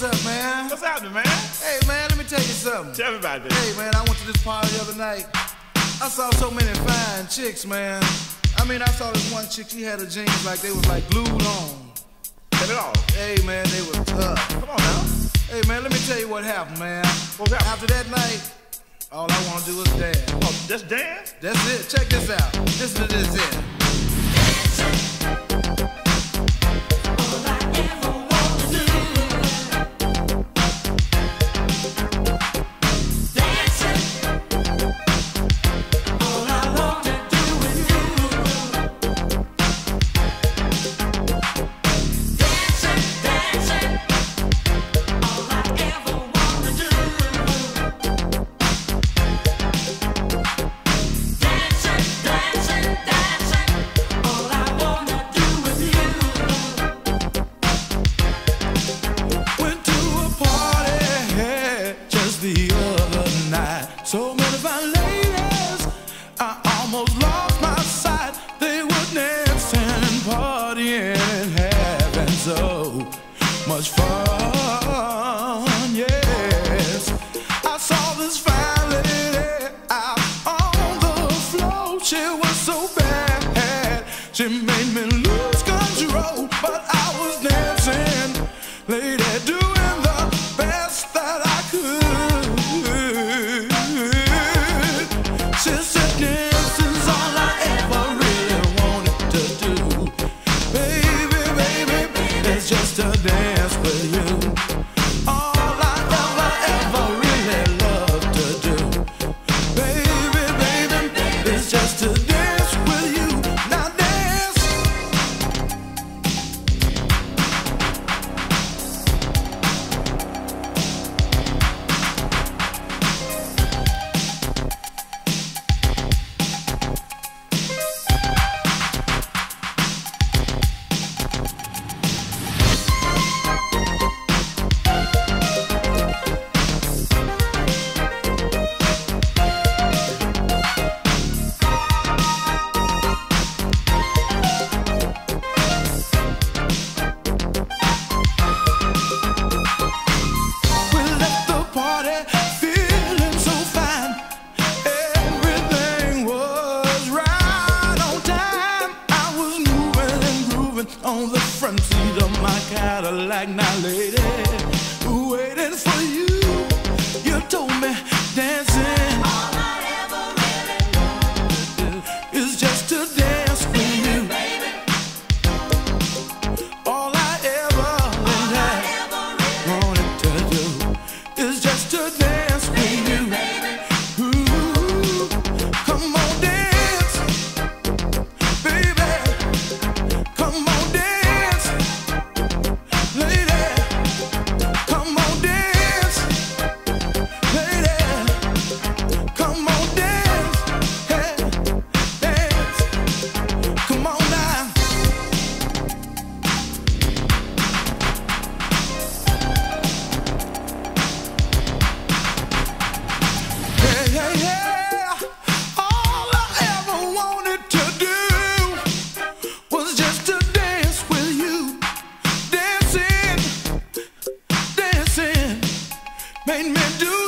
what's up, man? What's happening, man? Hey, man, let me tell you something. Tell me about this. Hey, man, I went to this party the other night. I saw so many fine chicks, man. I mean, I saw this one chick, she had her jeans like they was like glued on. Tell it all. Hey, man, they was tough. Come on now. Hey, man, let me tell you what happened, man. What's happened? After that night, all I want to do is dance. Oh, just dance? That's it. Check this out. Listen to this here. So many fine ladies, I almost lost my sight. They were dancing and partying and having so much fun, yes. I saw this fine lady out on the floor. She was so bad, she made me lose control. But I was dancing, lady, doing the best that I could. Just to dance with you, all I ever really love to do, baby, is just to dance with you. Now dance. On the front seat of my Cadillac, now lady, waiting for you. You told me dancing, all I ever really wanted to do is just to dance with you, baby. All I ever really wanted to do is just to dance with you, baby. Ooh, come on, dance, baby. Come on. Made me do